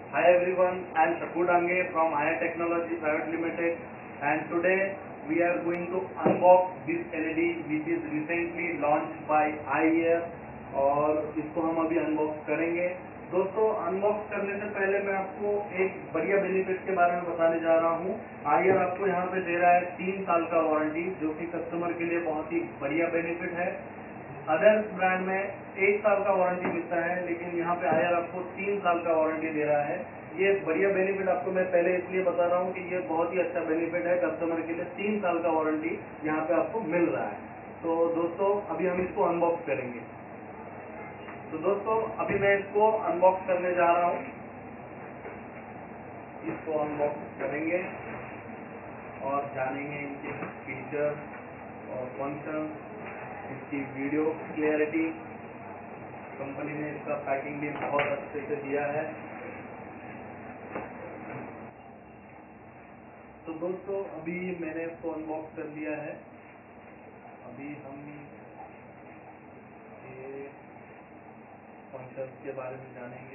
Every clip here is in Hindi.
Hi everyone, I am Shakur Dange from iAir Technology Private Limited, and today we are going to unbox this LED which is recently launched by iAir और इसको हम अभी अनबॉक्स करेंगे। दोस्तों, अनबॉक्स करने से पहले मैं आपको एक बढ़िया बेनिफिट के बारे में बताने जा रहा हूँ। iAir आपको यहाँ पे दे रहा है 3 साल का वारंटी, जो कि कस्टमर के लिए बहुत ही बढ़िया बेनिफिट है। अदर ब्रांड में 1 साल का वारंटी मिलता है, लेकिन यहाँ पे iAir आपको 3 साल का वारंटी दे रहा है। ये बढ़िया बेनिफिट आपको मैं पहले इसलिए बता रहा हूँ कि ये बहुत ही अच्छा बेनिफिट है कस्टमर के लिए। 3 साल का वारंटी यहाँ पे आपको मिल रहा है। तो दोस्तों, अभी हम इसको अनबॉक्स करेंगे। तो दोस्तों, अभी मैं इसको अनबॉक्स करने जा रहा हूँ। इसको अनबॉक्स करेंगे और जानेंगे इनके फीचर और फंक्शन, इसकी वीडियो क्लियरिटी। कंपनी ने इसका पैकिंग भी बहुत अच्छे से दिया है। तो दोस्तों, अभी मैंने इसको अनबॉक्स कर लिया है। अभी हम ये फंक्शन के बारे में जानेंगे।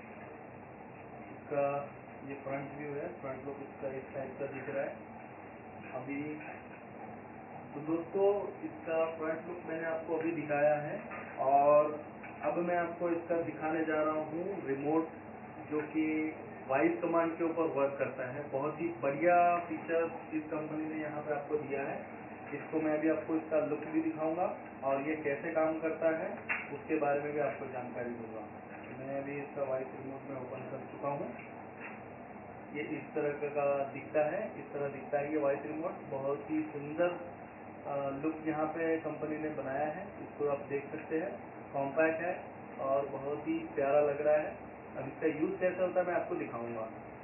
इसका ये फ्रंट व्यू है, फ्रंट लुक इसका इस टाइप का दिख रहा है अभी। तो दोस्तों, इसका फ्रंट लुक मैंने आपको अभी दिखाया है और अब मैं आपको इसका दिखाने जा रहा हूँ रिमोट, जो कि वॉइस कमांड के ऊपर वर्क करता है। बहुत ही बढ़िया फीचर इस कंपनी ने यहाँ पे आपको दिया है। इसको मैं अभी आपको इसका लुक भी दिखाऊंगा और ये कैसे काम करता है उसके बारे में भी आपको जानकारी दूंगा। मैं अभी इसका वॉइस रिमोट में ओपन कर चुका हूँ। ये इस तरह का दिखता है, इस तरह दिखता है ये वॉइस रिमोट। बहुत ही सुंदर लुक यहाँ पे कंपनी ने बनाया है। इसको आप देख सकते हैं, कॉम्पैक्ट है और बहुत ही प्यारा लग रहा है। अब इसका यूज कैसे होता है मैं आपको दिखाऊंगा।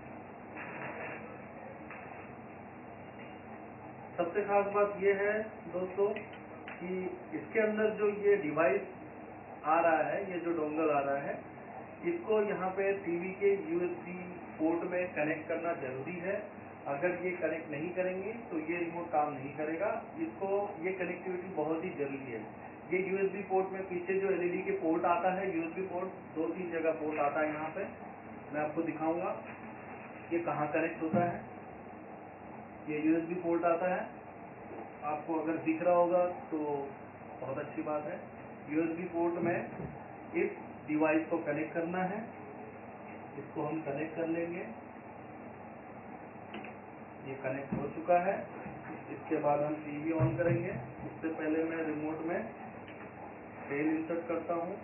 सबसे खास बात यह है दोस्तों कि इसके अंदर जो ये डिवाइस आ रहा है, ये जो डोंगल आ रहा है, इसको यहाँ पे टीवी के यूएसबी पोर्ट में कनेक्ट करना जरूरी है। अगर ये कनेक्ट नहीं करेंगे तो ये रिमोट काम नहीं करेगा। इसको ये कनेक्टिविटी बहुत ही जरूरी है। ये यूएसबी पोर्ट में पीछे जो एलईडी के पोर्ट आता है, यूएसबी पोर्ट 2-3 जगह पोर्ट आता है यहाँ पे। मैं आपको दिखाऊंगा ये कहाँ कनेक्ट होता है। ये यूएसबी पोर्ट आता है, आपको अगर दिख रहा होगा तो बहुत अच्छी बात है। यूएसबी पोर्ट में इस डिवाइस को कनेक्ट करना है। इसको हम कनेक्ट कर लेंगे। ये कनेक्ट हो चुका है। इसके बाद हम टीवी ऑन करेंगे। उससे पहले मैं रिमोट में तेल इंसर्ट करता हूँ।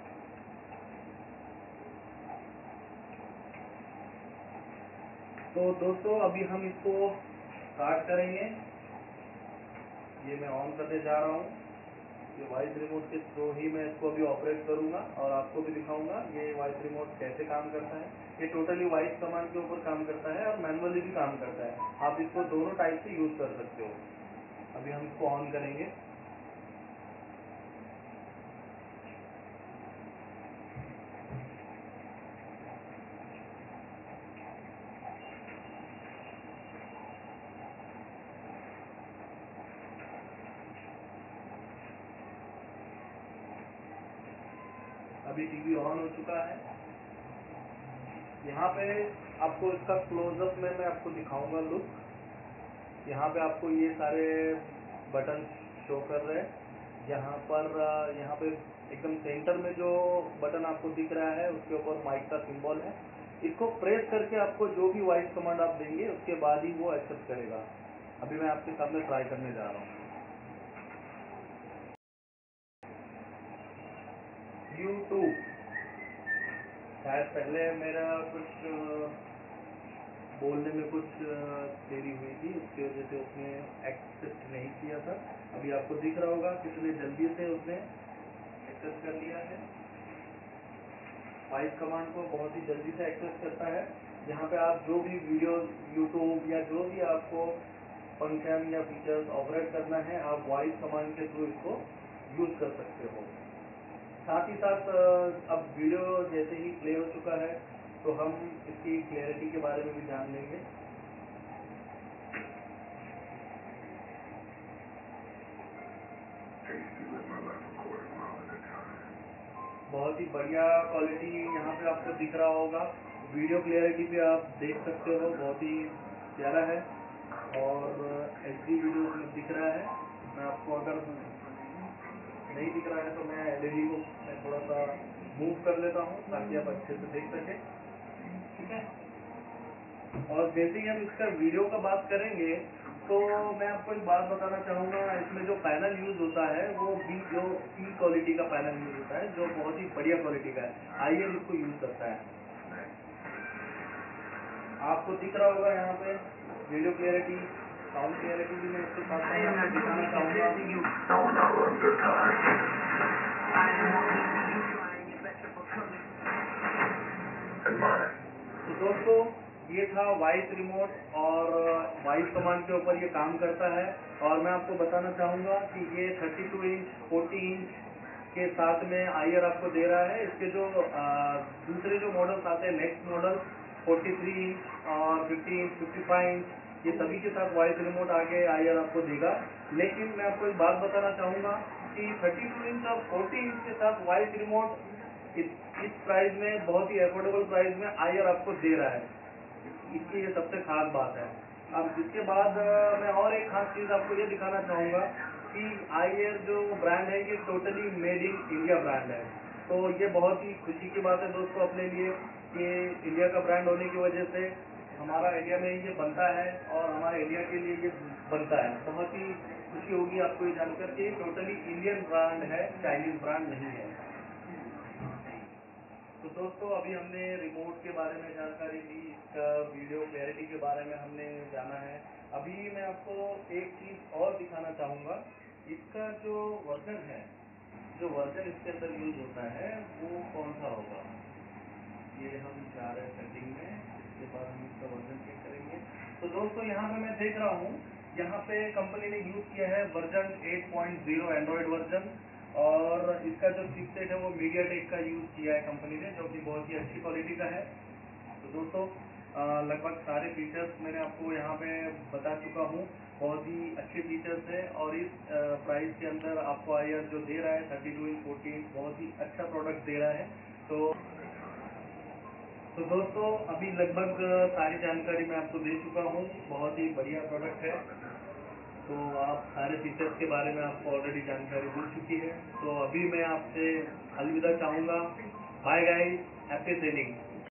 तो दोस्तों, अभी हम इसको स्टार्ट करेंगे। ये मैं ऑन करने जा रहा हूँ। ये वॉइस रिमोट के थ्रू ही मैं इसको अभी ऑपरेट करूंगा और आपको भी दिखाऊंगा ये वॉइस रिमोट कैसे काम करता है। ये टोटली वॉइस कमांड के ऊपर काम करता है और मैनुअली भी काम करता है। आप इसको दोनों टाइप से यूज कर सकते हो। अभी हम इसको ऑन करेंगे। अभी टीवी ऑन हो चुका है। यहाँ पे आपको इसका क्लोजअप में मैं आपको दिखाऊंगा लुक। यहाँ पे आपको ये सारे बटन शो कर रहे हैं। यहाँ पे एकदम सेंटर में जो बटन आपको दिख रहा है उसके ऊपर माइक का सिंबल है। इसको प्रेस करके आपको जो भी वॉइस कमांड आप देंगे उसके बाद ही वो एक्सेप्ट करेगा। अभी मैं आपके सामने ट्राई करने जा रहा हूँ। YouTube, शायद पहले मेरा कुछ बोलने में कुछ देरी हुई थी, उसकी वजह से उसने एक्सेप्ट नहीं किया था। अभी आपको दिख रहा होगा कितने जल्दी से उसने एक्सेप्ट कर लिया है। वॉइस कमांड को बहुत ही जल्दी से एक्सेस करता है। यहाँ पे आप जो भी वीडियो यूट्यूब या जो भी आपको फंक्शन या फीचर्स ऑपरेट करना है, आप वॉइस कमांड के थ्रू इसको यूज कर सकते हो। साथ ही साथ अब वीडियो जैसे ही प्ले हो चुका है तो हम इसकी क्लियरिटी के बारे में भी जान लेंगे। बहुत ही बढ़िया क्वालिटी यहाँ पे आपको दिख रहा होगा। वीडियो क्लियरिटी भी आप देख सकते हो, बहुत ही प्यारा है और HD वीडियो में दिख रहा है। मैं आपको अगर नहीं दिख रहा है तो मैं LED को मैं थोड़ा सा मूव कर लेता हूँ ताकि आप अच्छे से देख सकें, ठीक है। और जैसे ही हम इसका वीडियो का बात करेंगे तो मैं आपको एक बात बताना चाहूँगा, इसमें जो पैनल यूज होता है वो भी जो E क्वालिटी का पैनल यूज होता है, जो बहुत ही बढ़िया क्वालिटी का है। iAir इसको यूज करता है। आपको दिख रहा होगा यहाँ पे वीडियो क्लियरिटी, साउंड क्लियरिटी भी मैं इसके साथ आपको दिखाना चाहूँगा। तो दोस्तों ये था वॉइस रिमोट और वॉइस कमांड के ऊपर ये काम करता है। और मैं आपको बताना चाहूँगा कि ये 32 इंच 40 इंच के साथ में iAir आपको दे रहा है। इसके जो दूसरे जो मॉडल्स आते हैं, नेक्स्ट मॉडल 43 इंच और 50 इंच 55 इंच, ये सभी के साथ वॉइस रिमोट आगे iAir आपको देगा। लेकिन मैं आपको एक बात बताना चाहूँगा कि 32 इंच और 40 इंच के साथ वॉइस रिमोट इस प्राइस में, बहुत ही अफोर्डेबल प्राइस में iAir आपको दे रहा है। इसकी ये सबसे खास बात है। अब इसके बाद मैं और एक खास चीज़ आपको ये दिखाना चाहूँगा कि iAir जो ब्रांड है ये totally made in India brand है। तो ये बहुत ही खुशी की बात है दोस्तों अपने लिए कि इंडिया का ब्रांड होने की वजह से हमारा इंडिया में ये बनता है और हमारे इंडिया के लिए ये बनता है। बहुत ही खुशी होगी आपको ये जानकर कि टोटली इंडियन ब्रांड है, चाइनीज ब्रांड नहीं है। तो दोस्तों अभी हमने रिमोट के बारे में जानकारी दी, इसका वीडियो क्लैरिटी के बारे में हमने जाना है। अभी मैं आपको एक चीज़ और दिखाना चाहूँगा, इसका जो वर्जन है, जो वर्जन इसके अंदर यूज होता है वो कौन सा होगा। ये हम जा रहे हैं सेटिंग में, इसके बाद हम इसका वर्जन चेक करेंगे। तो दोस्तों यहाँ पे मैं देख रहा हूँ, यहाँ पे कंपनी ने यूज किया है वर्जन 8.0 एंड्रॉयड वर्जन और इसका जो चिपसेट है वो मीडियाटेक का यूज किया है कंपनी ने, जो कि बहुत ही अच्छी क्वालिटी का है। तो दोस्तों लगभग सारे फीचर्स मैंने आपको यहाँ पे बता चुका हूँ, बहुत ही अच्छे फीचर्स है और इस प्राइस के अंदर आपको iAir जो दे रहा है 32 इंच 40 इंच, बहुत ही अच्छा प्रोडक्ट दे रहा है। तो दोस्तों अभी लगभग सारी जानकारी मैं आपको दे चुका हूँ, बहुत ही बढ़िया प्रोडक्ट है। तो आप सारे फीचर्स के बारे में आपको ऑलरेडी जानकारी मिल चुकी है। तो अभी मैं आपसे अलविदा चाहूँगा। Bye guys, happy selling.